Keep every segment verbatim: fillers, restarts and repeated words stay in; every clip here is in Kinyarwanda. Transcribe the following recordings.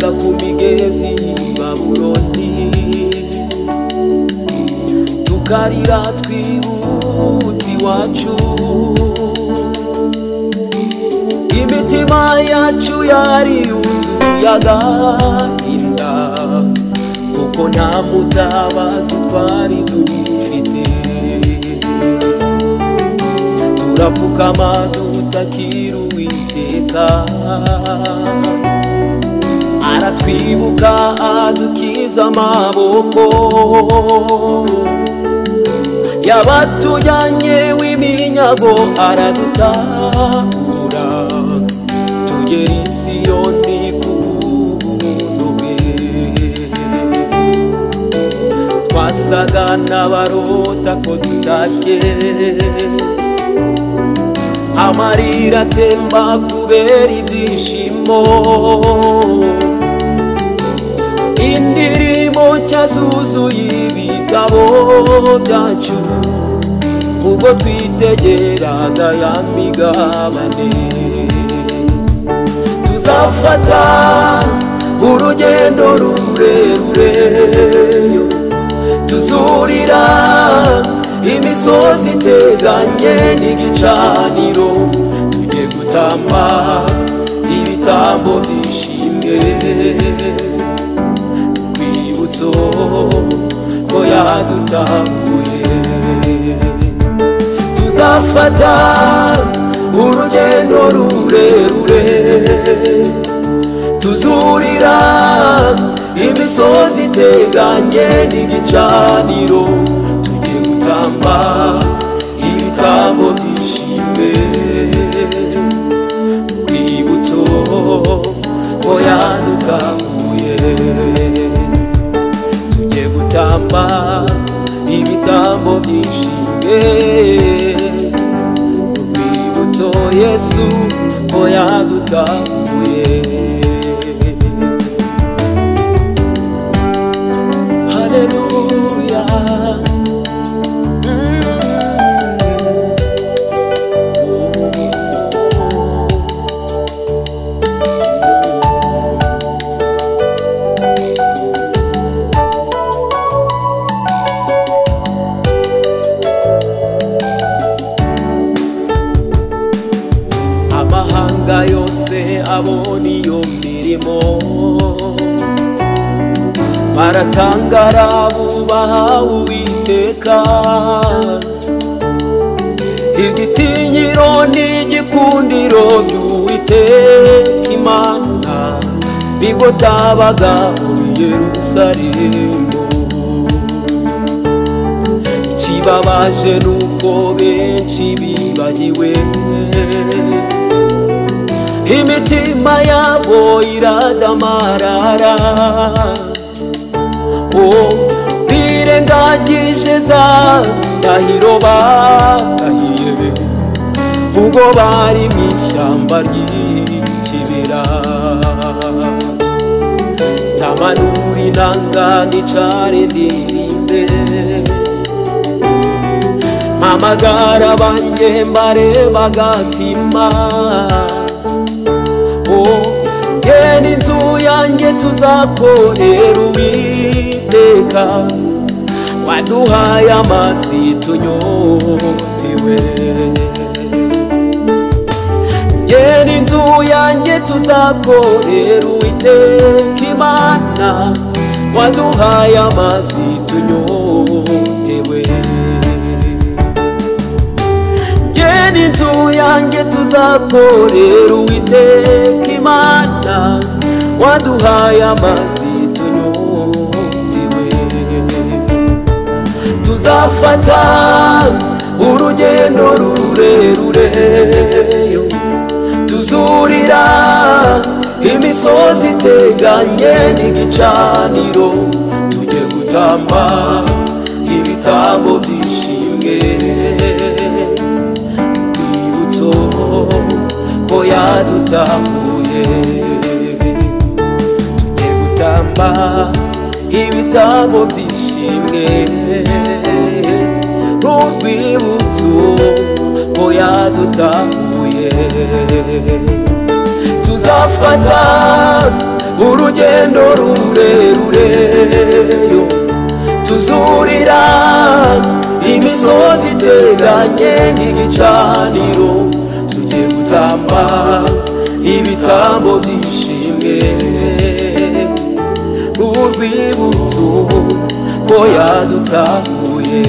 tujya ku migezi y'i Babuloni tukarira twibutse iwacu imitima yacu yari yuzuye agahinda kuko nta mutabazi twari dufite turapfukama dutakira Uwiteka aratwibuka adukiza amaboko yabatujyanye w'iminyago aradutabura tugera i Siyoni ku buntu bwe twasaga n'abarota ko tutashye amarira atemba kubera ibyishimo indirimbo nshya zuzuye ibitabo byacu ubwo twitegeraga ya migabane tuzafata urugendo rurerure tuzurira imisozi iteganye n'igicaniro tujye gutamba ibitambo byishimwe urwibutso ko yadutambuye tuzafata urugendo rurerure tuzurira imisozi iteganye n'igicaniro tamba ibitambo byishimwe urwibutso ko yadutambuye tujye gutamba ibitambo byishimwe urwibutso Yesu ko yadutambuye haleluya yose abona iyo mirimo baratangara bubaha Uwiteka igitinyiro n'igikundiro by'Uwiteka Imana bigotabaga muri Yerusalemu ikibabaje nuko benshi bibagiwe imitima yabo iradamarara oh birengagije za ndahiro barahiye ubwo bari mu ishyamba ry'ikibira ntamanura inanga nicare ndirimbe mpamagara banjye mbareba agatima geni inzu yanjye tuzakorera Uwiteka waduhaye amazi tunyotewe geni inzu yanjye tuzakorera Uwiteka Imana waduhaye amazi tunyotewe geni inzu yanjye tuzakorera Uwiteka Imana waduhaye amazi tunyotewe tuzafata urugendo rurerure tuzurira imisozi iteganye n'igicaniro tujye gutamba ibitambo byishimwe urwibutso ko yadutambuye tujye gutamba ibitambo byishimwe urwibutso ko yadutambuye tuzafata urugendo rurerure yo tuzurira imisozi iteganye nk'igicaniro tugiye gutamba ibitambo by'ishimwe urwibutso ko yadutahuye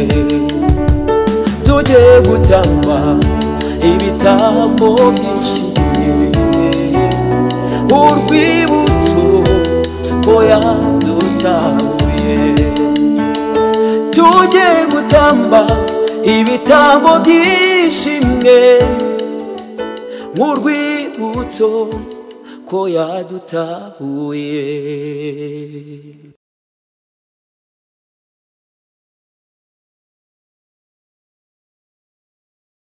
tugiye gutamba ibitambo by'ishimwe urwibutso ko yadutahuye tugiye gutamba ibitambo by'ishimwe urwibutso ko yadutahuye.